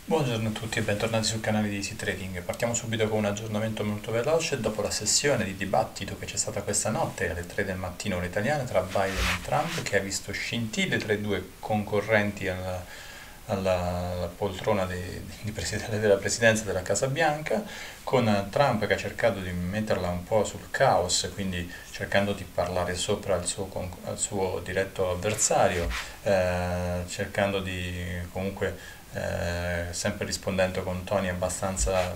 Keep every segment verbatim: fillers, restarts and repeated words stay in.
Buongiorno a tutti e bentornati sul canale di Easy Trading. Partiamo subito con un aggiornamento molto veloce. Dopo la sessione di dibattito che c'è stata questa notte alle tre del mattino ora italiana tra Biden e Trump, che ha visto scintille tra i due concorrenti alla, alla, alla poltrona di, di presidente, della presidenza della Casa Bianca, con Trump che ha cercato di metterla un po' sul caos, quindi cercando di parlare sopra al suo, con- al suo diretto avversario, eh, cercando di comunque eh, sempre rispondendo con toni abbastanza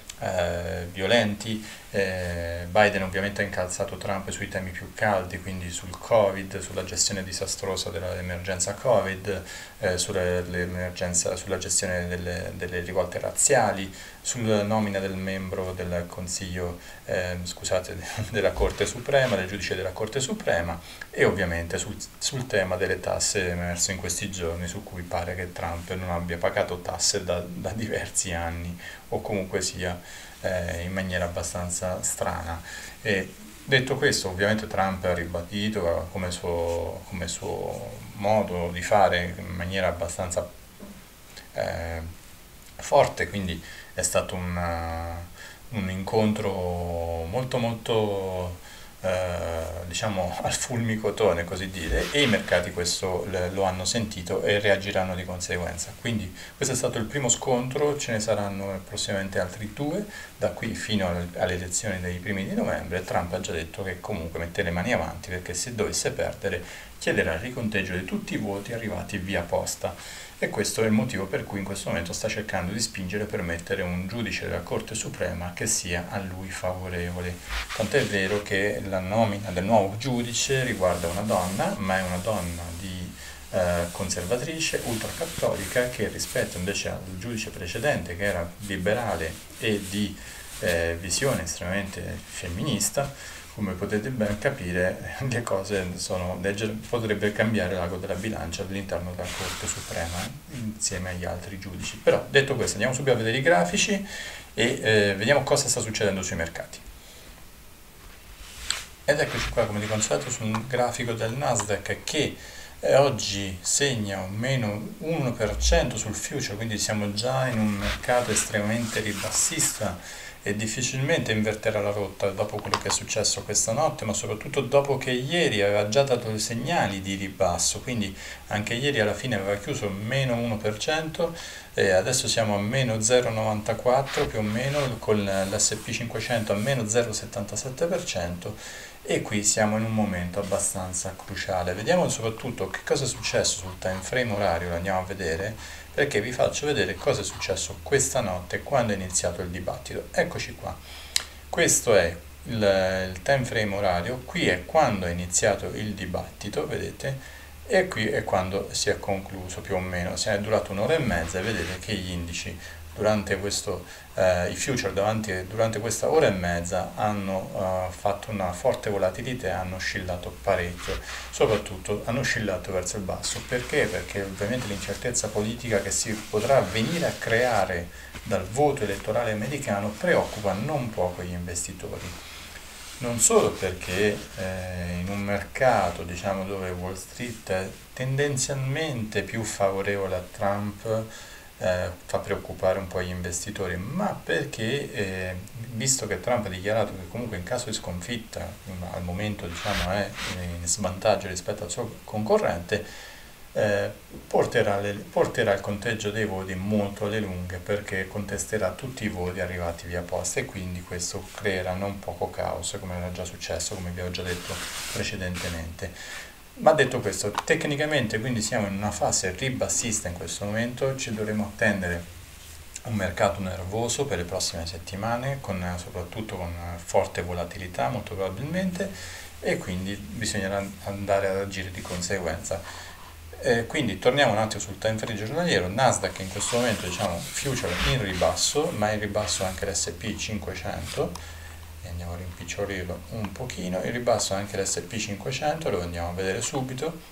eh, violenti. Eh, Biden ovviamente ha incalzato Trump sui temi più caldi, quindi sul Covid, sulla gestione disastrosa dell'emergenza Covid, eh, sull'emergenza, sulla gestione delle, delle rivolte razziali, sulla nomina del membro del Consiglio, eh, scusate, della Corte Suprema, del giudice della Corte Suprema, e ovviamente sul, sul tema delle tasse emerso in questi giorni, su cui pare che Trump non abbia pagato tasse da, da diversi anni, o comunque sia eh, in maniera abbastanza strana. E detto questo, ovviamente Trump ha ribadito come suo, come suo modo di fare in maniera abbastanza eh, forte, quindi è stato un, uh, un incontro molto molto eh, diciamo al fulmicotone, così dire, e i mercati questo le- lo hanno sentito e reagiranno di conseguenza. Quindi questo è stato il primo scontro, ce ne saranno prossimamente altri due da qui fino al- alle elezioni dei primi di novembre. Trump ha già detto che comunque mette le mani avanti, perché se dovesse perdere chiederà il riconteggio di tutti i voti arrivati via posta, e questo è il motivo per cui in questo momento sta cercando di spingere per mettere un giudice della Corte Suprema che sia a lui favorevole. Tant'è vero che la nomina del nuovo giudice riguarda una donna, ma è una donna di eh, conservatrice, ultracattolica, che rispetto invece al giudice precedente, che era liberale e di eh, visione estremamente femminista, come potete ben capire, le cose sono, legger- potrebbe cambiare l'ago della bilancia all'interno della Corte Suprema insieme agli altri giudici. Però, detto questo, andiamo subito a vedere i grafici e eh, vediamo cosa sta succedendo sui mercati. Ed eccoci qua, come di consueto, sul grafico del Nasdaq, che eh, oggi segna un meno uno per cento sul future, quindi siamo già in un mercato estremamente ribassista e difficilmente inverterà la rotta dopo quello che è successo questa notte, ma soprattutto dopo che ieri aveva già dato dei segnali di ribasso, quindi anche ieri alla fine aveva chiuso meno uno per cento e adesso siamo a meno zero virgola novantaquattro più o meno, con l'S P cinquecento a meno zero virgola settantasette per cento, e qui siamo in un momento abbastanza cruciale. Vediamo soprattutto che cosa è successo sul time frame orario, lo andiamo a vedere, perché vi faccio vedere cosa è successo questa notte quando è iniziato il dibattito. Eccoci qua. Questo è il, il time frame orario, qui è quando è iniziato il dibattito, vedete, e qui è quando si è concluso più o meno. Se è durato un'ora e mezza, e vedete che gli indici durante questo, eh, i future davanti, durante questa ora e mezza hanno eh, fatto una forte volatilità e hanno oscillato parecchio, soprattutto hanno oscillato verso il basso. Perché? Perché ovviamente l'incertezza politica che si potrà venire a creare dal voto elettorale americano preoccupa non poco gli investitori. Non solo perché eh, in un mercato, diciamo, dove Wall Street è tendenzialmente più favorevole a Trump, eh, fa preoccupare un po' gli investitori, ma perché, eh, visto che Trump ha dichiarato che comunque in caso di sconfitta, al momento, diciamo, è in svantaggio rispetto al suo concorrente, eh, porterà, le- porterà il conteggio dei voti molto alle lunghe, perché contesterà tutti i voti arrivati via posta, e quindi questo creerà non poco caos, come era già successo, come vi ho già detto precedentemente. Ma detto questo, tecnicamente quindi siamo in una fase ribassista in questo momento, ci dovremo attendere un mercato nervoso per le prossime settimane, con, soprattutto con forte volatilità molto probabilmente, e quindi bisognerà andare ad agire di conseguenza. Eh, quindi torniamo un attimo sul time frame giornaliero. Nasdaq in questo momento, diciamo, future in ribasso, ma in ribasso anche l'S P cinquecento, e andiamo a rimpicciorirlo un pochino. In ribasso anche l'S P cinquecento, lo andiamo a vedere subito.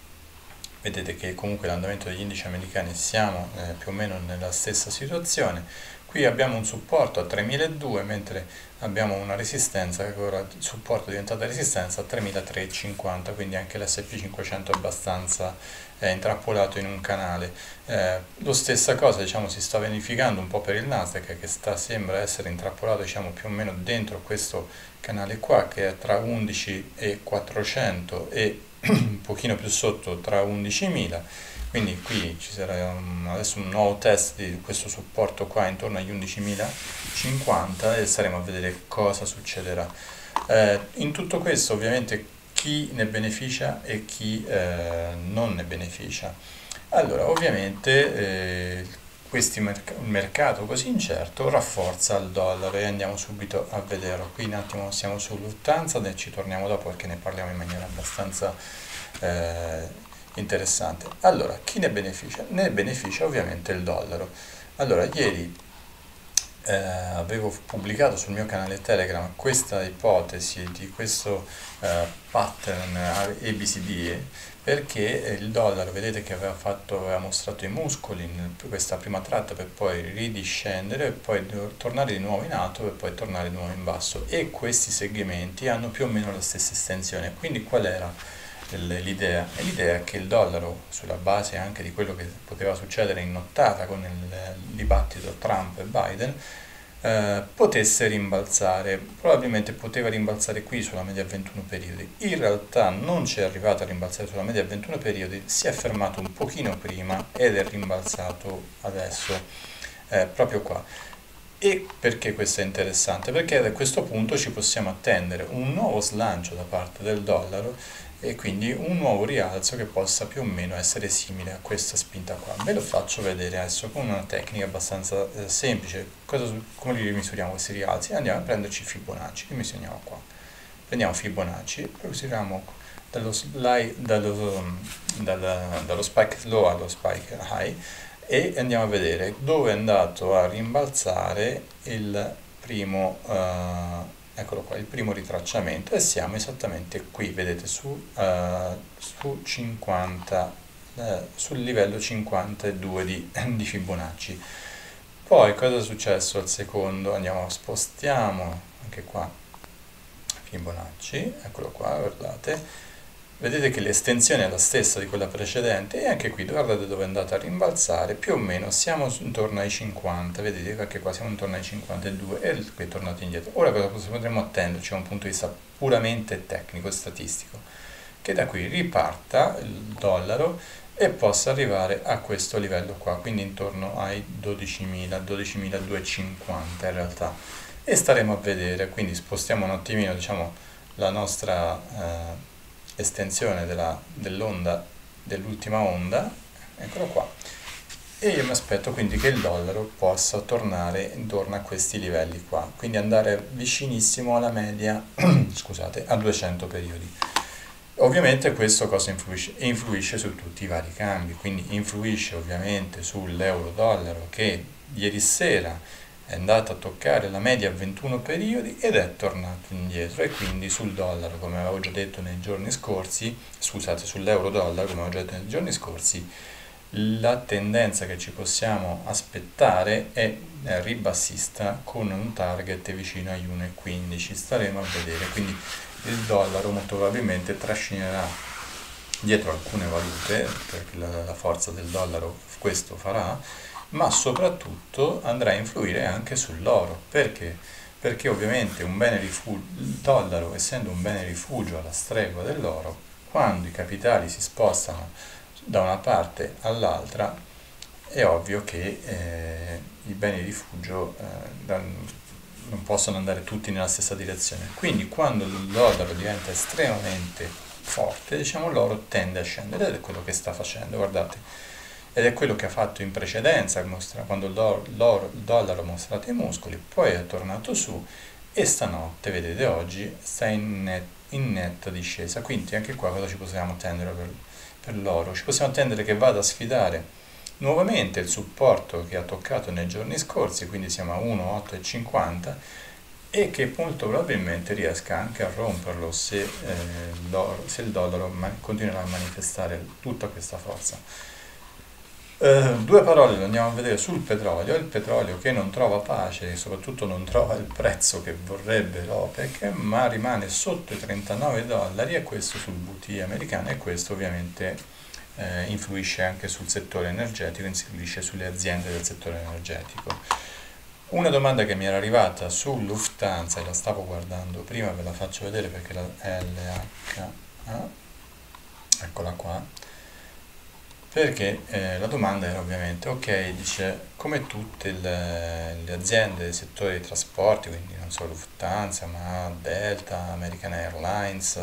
Vedete che comunque l'andamento degli indici americani siamo eh, più o meno nella stessa situazione. Qui abbiamo un supporto a tremiladuecento, mentre abbiamo una resistenza, che ora il supporto è diventata resistenza, a tremilatrecentocinquanta, quindi anche l'S P cinquecento è abbastanza è intrappolato in un canale. Eh, lo stessa cosa, diciamo, si sta verificando un po' per il Nasdaq, che sta, sembra essere intrappolato, diciamo, più o meno dentro questo canale qua, che è tra undici e quattrocento e un pochino più sotto tra undicimila. Quindi qui ci sarà un, adesso un nuovo test di questo supporto qua intorno agli undicimilacinquanta e staremo a vedere cosa succederà. Eh, in tutto questo ovviamente chi ne beneficia e chi eh, non ne beneficia. Allora, ovviamente eh, questo merc- mercato così incerto rafforza il dollaro e andiamo subito a vederlo. Qui un attimo siamo su Lufthansa e ci torniamo dopo perché ne parliamo in maniera abbastanza eh, interessante. Allora, chi ne beneficia? Ne beneficia ovviamente il dollaro. Allora, ieri eh, avevo pubblicato sul mio canale Telegram questa ipotesi di questo eh, pattern A B C D perché il dollaro, vedete che aveva, fatto, aveva mostrato i muscoli in questa prima tratta per poi ridiscendere e poi tornare di nuovo in alto per poi tornare di nuovo in basso, e questi segmenti hanno più o meno la stessa estensione. Quindi qual era l'idea? L'idea è che il dollaro, sulla base anche di quello che poteva succedere in nottata con il dibattito Trump e Biden, eh, potesse rimbalzare. Probabilmente poteva rimbalzare qui sulla media ventuno periodi. In realtà non ci è arrivato a rimbalzare sulla media ventuno periodi, si è fermato un pochino prima ed è rimbalzato adesso eh, proprio qua. E perché questo è interessante? Perché a questo punto ci possiamo attendere un nuovo slancio da parte del dollaro e quindi un nuovo rialzo che possa più o meno essere simile a questa spinta qua. Ve lo faccio vedere adesso con una tecnica abbastanza eh, semplice. Cosa, come li misuriamo questi rialzi? Andiamo a prenderci Fibonacci, li misuriamo qua. Prendiamo Fibonacci, lo misuriamo dallo, slide, dallo, dallo, dallo spike low allo spike high e andiamo a vedere dove è andato a rimbalzare il primo uh, eccolo qua, il primo ritracciamento, e siamo esattamente qui, vedete, su, uh, su cinquanta, uh, sul livello cinquantadue di, di Fibonacci. Poi cosa è successo al secondo? Andiamo, spostiamo anche qua Fibonacci, eccolo qua, guardate. Vedete che l'estensione è la stessa di quella precedente e anche qui guardate dove è andata a rimbalzare, più o meno siamo intorno ai cinquanta, vedete che anche qua siamo intorno ai cinquantadue e qui è tornato indietro. Ora cosa potremmo attenderci da un punto di vista puramente tecnico e statistico? Che da qui riparta il dollaro e possa arrivare a questo livello qua, quindi intorno ai dodicimila, dodicimiladuecentocinquanta in realtà, e staremo a vedere. Quindi spostiamo un attimino, diciamo, la nostra eh, estensione della, dell'onda, dell'ultima onda, eccolo qua, e io mi aspetto quindi che il dollaro possa tornare intorno a questi livelli qua, quindi andare vicinissimo alla media scusate, a duecento periodi. Ovviamente questo cosa influisce? Influisce su tutti i vari cambi, quindi influisce ovviamente sull'euro dollaro che ieri sera è andato a toccare la media a ventuno periodi ed è tornato indietro, e quindi sul dollaro, come avevo già detto nei giorni scorsi, scusate, sull'euro dollaro, come avevo già detto nei giorni scorsi, la tendenza che ci possiamo aspettare è ribassista con un target vicino agli uno virgola quindici, staremo a vedere. Quindi il dollaro molto probabilmente trascinerà dietro alcune valute, perché la, la forza del dollaro questo farà, ma soprattutto andrà a influire anche sull'oro. Perché? Perché ovviamente un bene rifugio, il dollaro essendo un bene rifugio alla stregua dell'oro, quando i capitali si spostano da una parte all'altra è ovvio che eh, i beni rifugio eh, da, non possono andare tutti nella stessa direzione. Quindi quando il dollaro diventa estremamente forte, diciamo, l'oro tende a scendere, ed è quello che sta facendo, guardate. Ed è quello che ha fatto in precedenza, quando il, do, l'oro, il dollaro ha mostrato i muscoli, poi è tornato su e stanotte, vedete, oggi sta in, net, in netta discesa. Quindi anche qua cosa ci possiamo attendere per, per l'oro? Ci possiamo attendere che vada a sfidare nuovamente il supporto che ha toccato nei giorni scorsi, quindi siamo a uno virgola otto cinquanta, e che molto probabilmente riesca anche a romperlo se, eh, se il dollaro continuerà a manifestare tutta questa forza. Uh, due parole le andiamo a vedere sul petrolio. Il petrolio che non trova pace e soprattutto non trova il prezzo che vorrebbe l'OPEC, ma rimane sotto i trentanove dollari, e questo sul W T I americano, e questo ovviamente eh, influisce anche sul settore energetico, influisce sulle aziende del settore energetico. Una domanda che mi era arrivata su Lufthansa, e la stavo guardando prima, ve la faccio vedere perché la L H A, eccola qua, perché eh, la domanda era ovviamente, ok, dice, come tutte le, le aziende del settore dei trasporti, quindi non solo Lufthansa, ma Delta, American Airlines,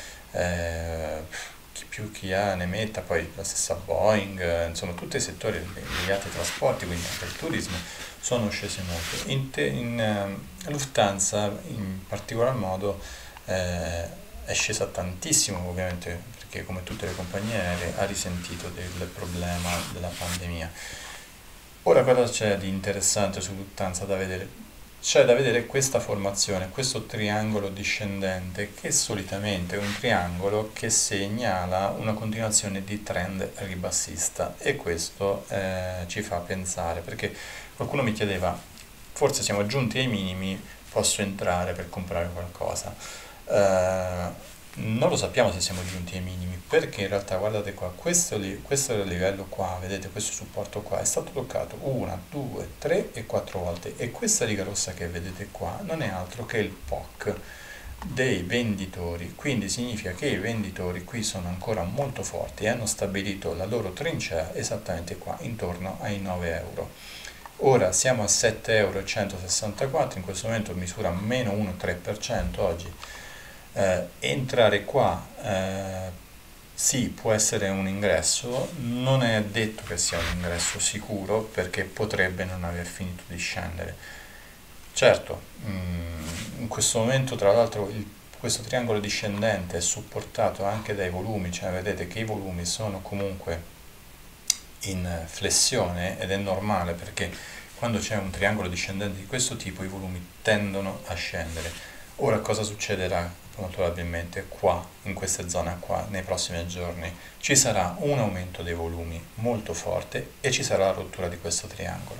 eh, chi più chi ha ne metta, poi la stessa Boeing, eh, insomma tutti i settori legati ai trasporti, quindi anche il turismo, sono scesi molto. In, te- in eh, Lufthansa in particolar modo eh, è scesa tantissimo, ovviamente perché come tutte le compagnie aeree ha risentito del problema della pandemia. Ora cosa c'è di interessante su Lufthansa da vedere? C'è da vedere questa formazione, questo triangolo discendente, che solitamente è un triangolo che segnala una continuazione di trend ribassista, e questo eh, ci fa pensare, perché qualcuno mi chiedeva, forse siamo giunti ai minimi, posso entrare per comprare qualcosa. Eh, non lo sappiamo se siamo giunti ai minimi, perché in realtà guardate qua, questo, li- questo livello qua, vedete, questo supporto qua è stato toccato una, due, tre e quattro volte, e questa riga rossa che vedete qua non è altro che il P O C dei venditori, quindi significa che i venditori qui sono ancora molto forti e hanno stabilito la loro trincea esattamente qua, intorno ai nove euro. Ora siamo a sette e centosessantaquattro euro, in questo momento misura meno uno virgola tre per cento oggi. Eh, entrare qua eh, sì, può essere un ingresso, non è detto che sia un ingresso sicuro perché potrebbe non aver finito di scendere. Certo, mm, in questo momento tra l'altro il- questo triangolo discendente è supportato anche dai volumi, cioè vedete che i volumi sono comunque in flessione, ed è normale perché quando c'è un triangolo discendente di questo tipo i volumi tendono a scendere. Ora cosa succederà? Molto probabilmente qua, in queste zone qua, nei prossimi giorni ci sarà un aumento dei volumi molto forte e ci sarà la rottura di questo triangolo.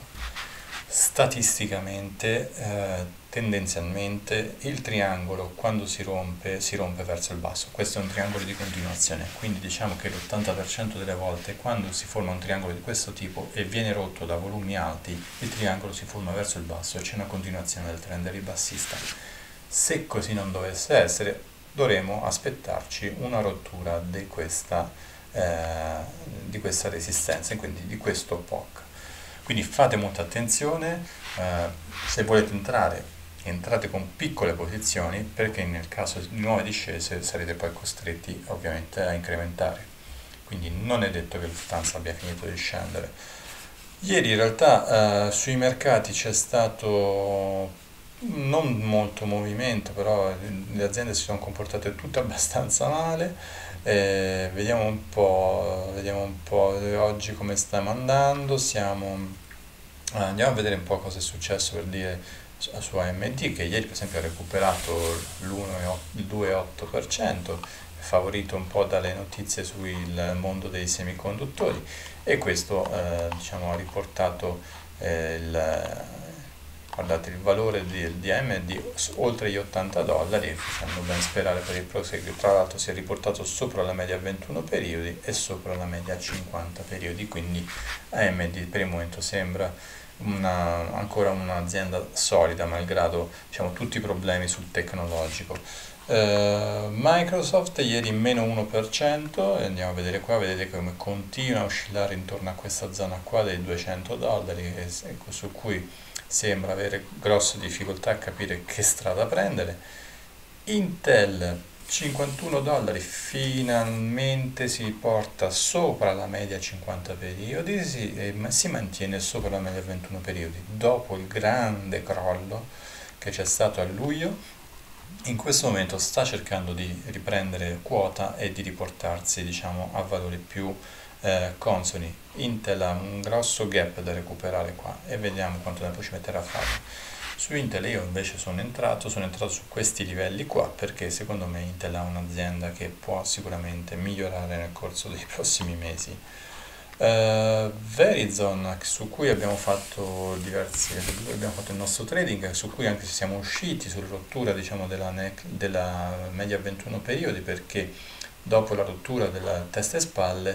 Statisticamente, eh, tendenzialmente, il triangolo quando si rompe, si rompe verso il basso. Questo è un triangolo di continuazione, quindi diciamo che l'ottanta per cento delle volte quando si forma un triangolo di questo tipo e viene rotto da volumi alti, il triangolo si forma verso il basso e c'è una continuazione del trend ribassista. Se così non dovesse essere, dovremo aspettarci una rottura di questa, eh, di questa resistenza e quindi di questo P O C. Quindi fate molta attenzione, eh, se volete entrare, entrate con piccole posizioni, perché nel caso di nuove discese sarete poi costretti ovviamente a incrementare. Quindi non è detto che Lufthansa abbia finito di scendere. Ieri in realtà eh, sui mercati c'è stato non molto movimento, però le aziende si sono comportate tutte abbastanza male. Eh, vediamo un po', vediamo un po' oggi come stiamo andando. Siamo, eh, andiamo a vedere un po' cosa è successo per dire su su A M D, che ieri per esempio ha recuperato l'uno virgola otto il due virgola otto per cento, favorito un po' dalle notizie sul mondo dei semiconduttori, e questo eh, diciamo, ha riportato eh, il, guardate, il valore di, di A M D oltre gli ottanta dollari, facendo ben sperare per il proseguio. Tra l'altro si è riportato sopra la media a ventuno periodi e sopra la media a cinquanta periodi, quindi A M D per il momento sembra una, ancora un'azienda solida, malgrado diciamo, tutti i problemi sul tecnologico. Uh, Microsoft ieri meno uno per cento, e andiamo a vedere qua, vedete come continua a oscillare intorno a questa zona qua dei duecento dollari, e, e su cui sembra avere grosse difficoltà a capire che strada prendere. Intel cinquantuno dollari, finalmente si porta sopra la media cinquanta periodi, si, eh, ma si mantiene sopra la media ventuno periodi dopo il grande crollo che c'è stato a luglio. In questo momento sta cercando di riprendere quota e di riportarsi, diciamo, a valori più eh, consoni. Intel ha un grosso gap da recuperare qua e vediamo quanto tempo ci metterà a farlo. Su Intel io invece sono entrato, sono entrato su questi livelli qua perché secondo me Intel è un'azienda che può sicuramente migliorare nel corso dei prossimi mesi. Uh, Verizon, su cui abbiamo fatto diversi, abbiamo fatto il nostro trading, su cui anche se siamo usciti sulla rottura diciamo, della, nec- della media ventuno periodi, perché dopo la rottura della testa e spalle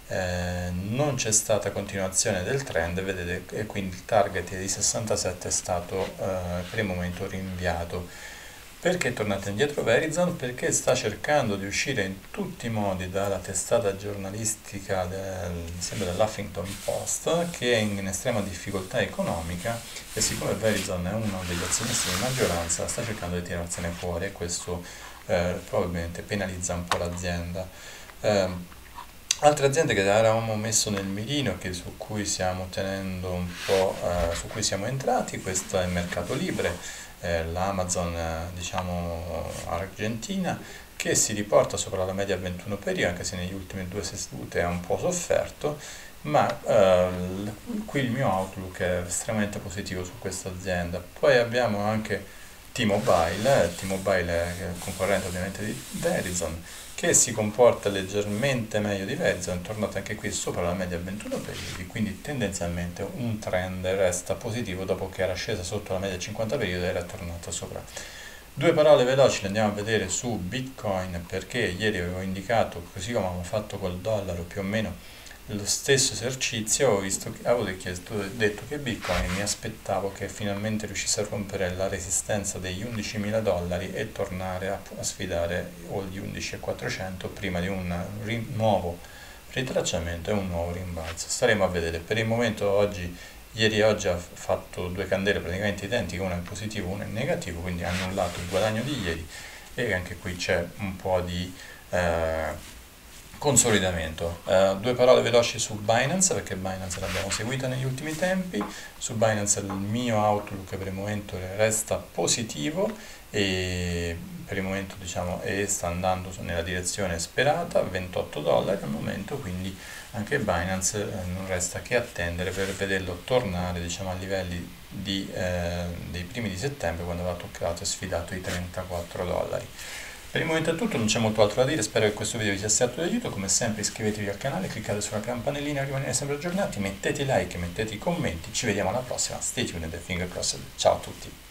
eh, non c'è stata continuazione del trend, vedete, e quindi il target di sessantasette è stato eh, per il momento rinviato. Perché è tornato indietro Verizon? Perché sta cercando di uscire in tutti i modi dalla testata giornalistica del, sempre dell'Huffington Post, che è in estrema difficoltà economica, e siccome Verizon è uno degli azionisti di maggioranza sta cercando di tirarsene fuori, e questo eh, probabilmente penalizza un po' l'azienda. Eh, Altre aziende che avevamo messo nel mirino, che su cui stiamo tenendo un po', eh, su cui siamo entrati, questo è il Mercato Libre, eh, l'Amazon, eh, diciamo, argentina, che si riporta sopra la media ventuno periodi, anche se negli ultimi due sedute ha un po' sofferto, ma eh, l- qui il mio outlook è estremamente positivo su questa azienda. Poi abbiamo anche T-Mobile, eh, T-Mobile è il concorrente ovviamente di Verizon, che si comporta leggermente meglio di Verizon, è tornato anche qui sopra la media ventuno periodi, quindi tendenzialmente un trend resta positivo dopo che era scesa sotto la media cinquanta periodi e era tornata sopra. Due parole veloci le andiamo a vedere su Bitcoin, perché ieri avevo indicato, così come avevamo fatto col dollaro, più o meno lo stesso esercizio. Ho visto che, avevo chiesto, detto che Bitcoin mi aspettavo che finalmente riuscisse a rompere la resistenza degli undicimila dollari e tornare a, a sfidare o gli undicimilaquattrocento prima di un ri- nuovo ritracciamento e un nuovo rimbalzo. Staremo a vedere. Per il momento oggi, ieri e oggi ha fatto due candele praticamente identiche, una in positivo, una in negativo, quindi ha annullato il guadagno di ieri, e anche qui c'è un po' di eh, consolidamento. Eh, due parole veloci su Binance, perché Binance l'abbiamo seguita negli ultimi tempi. Su Binance il mio outlook per il momento resta positivo, e per il momento diciamo e sta andando nella direzione sperata, ventotto dollari al momento, quindi anche Binance eh, non resta che attendere per vederlo tornare, diciamo, a livelli di, eh, dei primi di settembre, quando aveva toccato e sfidato i trentaquattro dollari. Per il momento è tutto, non c'è molto altro da dire, spero che questo video vi sia stato d'aiuto. Come sempre iscrivetevi al canale, cliccate sulla campanellina per rimanere sempre aggiornati, mettete like, mettete i commenti, ci vediamo alla prossima, stay tuned e finger crossed, ciao a tutti!